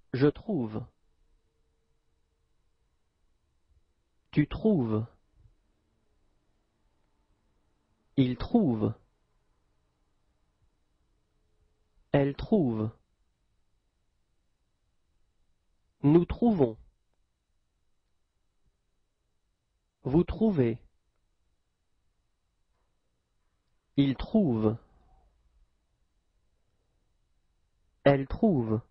Je trouve. Tu trouves. Il trouve. Elle trouve. Nous trouvons. Vous trouvez. Il trouve. Elle trouve.